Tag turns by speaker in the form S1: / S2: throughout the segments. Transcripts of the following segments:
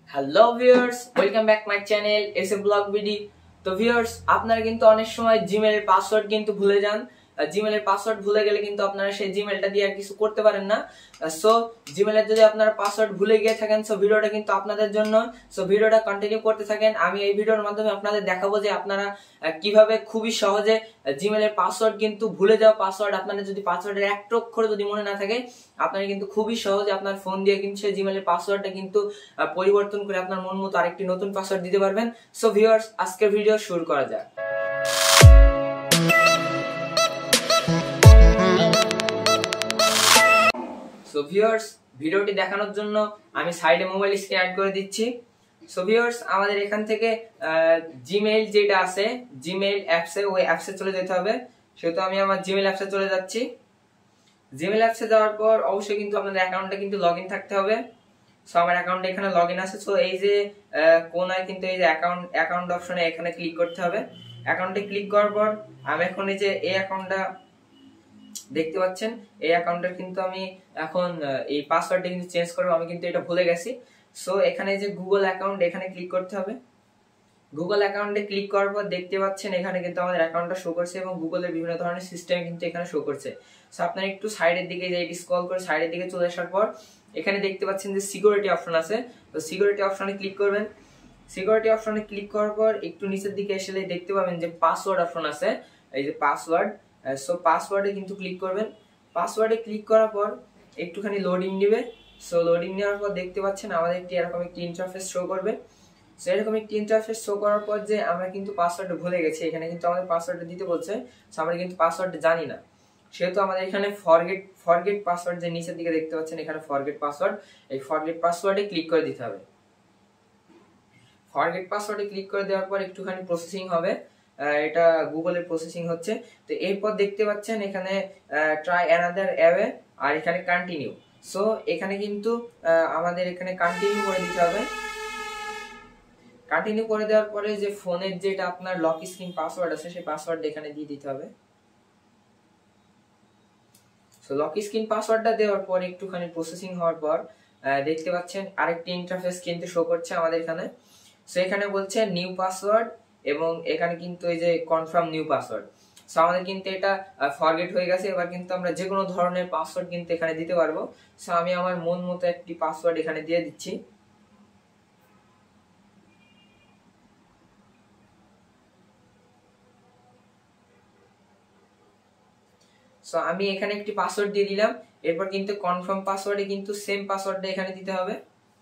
S1: Hello viewers, welcome back my channel S A blog BD. তো viewers, আপনারা কিন্তু অনেক সময় জিমেইলের পাসওয়ার্ড কিন্তু ভুলে যান। জিমেইলের পাসওয়ার্ড ভুলে গেলে কিন্তু আপনারা সেই জিমেইলটা দিয়ে আর কিছু করতে পারেন না। সো জিমেইলের যদি আপনারা পাসওয়ার্ড ভুলে গিয়ে থাকেন, সো ভিডিওটা কিন্তু আপনাদের জন্য। সো ভিডিওটা কন্টিনিউ করতে থাকেন। আমি এই ভিডিওর মাধ্যমে আপনাদের দেখাবো যে আপনারা কিভাবে খুবই সহজে জিমেইলের পাসওয়ার্ড কিন্তু ভুলে যাওয়া পাসওয়ার্ড, আপনাদের যদি পাসওয়ার্ডের একটা অক্ষর যদি মনে না থাকে, আপনারা কিন্তু খুবই সহজে আপনার ফোন দিয়ে কিন্তু সেই জিমেইলের পাসওয়ার্ডটা কিন্তু পরিবর্তন করে আপনার মন মতো আরেকটি নতুন পাসওয়ার্ড দিতে পারবেন। সো ভিউয়ার্স, আজকের ভিডিও শুরু করা যাক। সো ভিউয়ার্স, ভিডিওটি দেখানোর জন্য আমি সাইডে মোবাইল স্ক্রিন অ্যাড করে দিচ্ছি। সো ভিউয়ার্স, আমাদের এখান থেকে জিমেইল যেটা আছে, জিমেইল অ্যাপসে, ওই অ্যাপসে চলে যেতে হবে। সেহেতু আমি আমার জিমেইল অ্যাপসে চলে যাচ্ছি। জিমেইল অ্যাপসে যাওয়ার পর অবশ্যই কিন্তু আপনাদের অ্যাকাউন্টে কিন্তু লগইন থাকতে হবে। সো আমার অ্যাকাউন্টে এখানে লগইন আছে। সো এই যে কোনায় কিন্তু এই যে অ্যাকাউন্ট অপশনে এখানে ক্লিক করতে হবে। অ্যাকাউন্টে ক্লিক করার পর আমি এখন এই যে এই অ্যাকাউন্টটা দেখতে পাচ্ছেন, এই অ্যাকাউন্টের কিন্তু আমি এখন এই পাসওয়ার্ডটা কিন্তু চেঞ্জ করব। আমি কিন্তু এটা ভুলে গেছি। সো এখানে যে গুগল অ্যাকাউন্ট, এখানে ক্লিক করতে হবে। গুগল অ্যাকাউন্টে ক্লিক করার পর দেখতে পাচ্ছেন এখানে কিন্তু আমাদের অ্যাকাউন্টটা শো করছে এবং গুগলের বিভিন্ন ধরনের সিস্টেম কিন্তু এখানে শো করছে। সো আপনারা একটু সাইডের দিকে যে স্ক্রল করে সাইডের দিকে চলে আসার পর এখানে দেখতে পাচ্ছেন যে সিকিউরিটি অপশন আছে। তো সিকিউরিটি অপশনে ক্লিক করবেন। সিকিউরিটি অপশনে ক্লিক করার পর একটু নিচের দিকে এসে দেখতে পাবেন যে পাসওয়ার্ড অপশন আছে, এই যে পাসওয়ার্ড। সো পাসওয়ার্ডে কিন্তু ক্লিক করবেন। পাসওয়ার্ডে ক্লিক করার পর একটুখানি লোডিং নেবে। সো লোডিং নেওয়ার পর দেখতে পাচ্ছেন আমাদের এরকম একটি ইন্টারফেস শো করবে। সো এরকম একটি ইন্টারফেস শো করার পর যে আমরা কিন্তু পাসওয়ার্ডটা ভুলে গেছি, এখানে কিন্তু আমাদের পাসওয়ার্ডটা দিতে বলছে। সো আমরা কিন্তু পাসওয়ার্ডটা জানি না, সেহেতু আমাদের এখানে ফরগেট পাসওয়ার্ড যে নিচের দিকে দেখতে পাচ্ছেন, এখানে ফরগেট পাসওয়ার্ড, এই ফরগেট পাসওয়ার্ডে ক্লিক করে দিতে হবে। ফরগেট পাসওয়ার্ডে ক্লিক করে দেওয়ার পর একটুখানি প্রসেসিং হবে, এটা গুগলের প্রসেসিং হচ্ছে। তো এরপর দেখতে পাচ্ছেন এখানে ট্রাই অ্যানাদার অ্যাওয়ে আর এখানে কন্টিনিউ। সো এখানে কিন্তু আমাদের এখানে কন্টিনিউ করে দিতে হবে। কন্টিনিউ করে দেওয়ার পরে যে ফোনের যেটা আপনার লক স্ক্রিন পাসওয়ার্ড আছে, সেই পাসওয়ার্ড এখানে দিয়ে দিতে হবে। সো লক স্ক্রিন পাসওয়ার্ডটা দেওয়ার পর একটুখানি প্রসেসিং হওয়ার পর দেখতে পাচ্ছেন আরেকটি ইন্টারফেস কিন্তু শো করছে আমাদের এখানে। সো এখানে বলছে নিউ পাসওয়ার্ড এবং এখানে কিন্তু এই যে কনফার্ম নিউ পাসওয়ার্ড। সো আমাদের কিন্তু এটা ফরগেট হয়ে গেছে। এবার কিন্তু আমরা যে কোনো ধরনের পাসওয়ার্ড কিন্তু এখানে দিতে পারবো। সো আমি আমার মন মতো একটি পাসওয়ার্ড এখানে দিয়ে দিচ্ছি। সো আমি এখানে একটি পাসওয়ার্ড দিয়ে দিলাম। এরপর কিন্তু কনফার্ম পাসওয়ার্ডে কিন্তু সেম পাসওয়ার্ডটা এখানে দিতে হবে।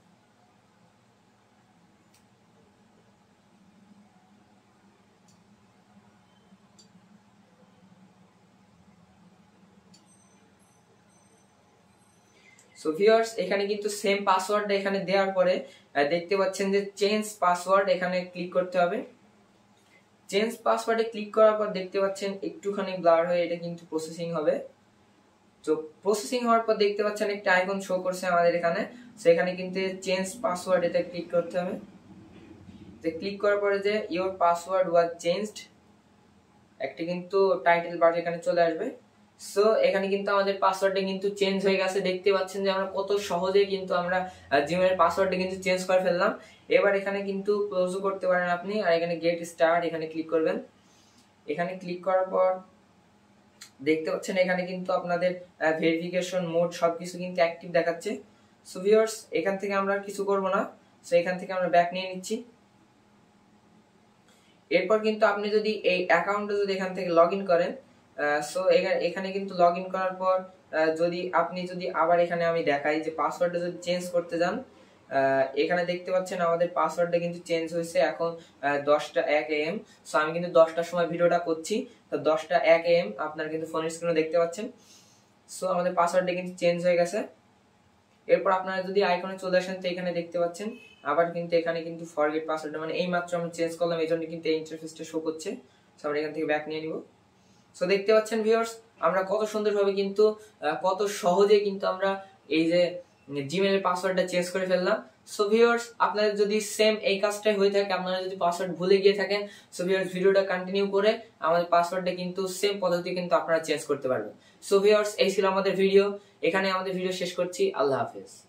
S1: সো ভিউয়ার্স, এখানে কিন্তু সেম পাসওয়ার্ডটা এখানে দেওয়ার পরে দেখতে পাচ্ছেন যে চেঞ্জ পাসওয়ার্ড, এখানে ক্লিক করতে হবে। চেঞ্জ পাসওয়ার্ডে ক্লিক করার পর দেখতে পাচ্ছেন একটুখানি ব্লার হয়ে এটা কিন্তু প্রসেসিং হবে। তো প্রসেসিং হওয়ার পর দেখতে পাচ্ছেন একটা আইকন শো করছে আমাদের এখানে। সেখানে কিন্তু চেঞ্জ পাসওয়ার্ড, এটা ক্লিক করতে হবে। তো ক্লিক করার পরে যে ইওর পাসওয়ার্ড ওয়াজ চেঞ্জড, একটা কিন্তু টাইটেল বার এখানে চলে আসবে। সো এখানে কিন্তু আমাদের পাসওয়ার্ডটা কিন্তু চেঞ্জ হয়ে গেছে। দেখতে পাচ্ছেন যে আমরা কত সহজে কিন্তু আমরা জিমেইলের পাসওয়ার্ডটা কিন্তু চেঞ্জ করে ফেললাম। এবার এখানে কিন্তু ক্লোজও করতে পারেন আপনি। আর এখানে গেট স্টার্ট, এখানে ক্লিক করবেন। এখানে ক্লিক করার পর দেখতে পাচ্ছেন এখানে কিন্তু আপনাদের ভেরিফিকেশন মোড সবকিছু কিন্তু অ্যাক্টিভ দেখাচ্ছে। সো ভিউয়ার্স, এখান থেকে আমরা কিছু করব না। সো এখান থেকে আমরা ব্যাক নিয়ে নিচ্ছি। এরপর কিন্তু আপনি যদি এই অ্যাকাউন্টে যদি এখান থেকে লগইন করেন, সো এখানে কিন্তু লগইন করার পর যদি আপনি আবার এখানে আমি দেখাই যে পাসওয়ার্ডটা যদি চেঞ্জ করতে যান, এখানে দেখতে পাচ্ছেন আমাদের পাসওয়ার্ডটা কিন্তু চেঞ্জ হয়েছে এখন 10:01 AM। সো আমি কিন্তু 10টার সময় ভিডিওটা করছি। তো 10:01 AM আপনারা কিন্তু ফোনের স্ক্রিনে দেখতে পাচ্ছেন। সো আমাদের পাসওয়ার্ডটা কিন্তু চেঞ্জ হয়ে গেছে। এরপর আপনারা যদি আইকনে চলে আসেন, তো এখানে দেখতে পাচ্ছেন আবার কিন্তু এখানে কিন্তু ফরগেট পাসওয়ার্ড, মানে এই মাত্র আমি চেঞ্জ করলাম, এই জন্য কিন্তু এই ইন্টারফেসটা শো করছে। সো আমরা এখান থেকে ব্যাক নিয়ে নিব। সো দেখতে পাচ্ছেন ভিউয়ার্স, আমরা কত সুন্দরভাবে কিন্তু কত সহজে কিন্তু আমরা এই যে জিমেইলের পাসওয়ার্ডটা চেঞ্জ করে ফেললাম। সো ভিউয়ার্স, আপনাদের যদি সেম এই কাজটাই হয়ে থাকে, আপনারা যদি পাসওয়ার্ড ভুলে গিয়ে থাকেন, সো ভিউয়ার্স ভিডিওটা কন্টিনিউ করে আমাদের পাসওয়ার্ডটা কিন্তু সেম পদ্ধতি কিন্তু আপনারা চেঞ্জ করতে পারবেন। সো ভিউয়ার্স, এই ছিল আমাদের ভিডিও। এখানে আমাদের ভিডিও শেষ করছি। আল্লাহ হাফেজ।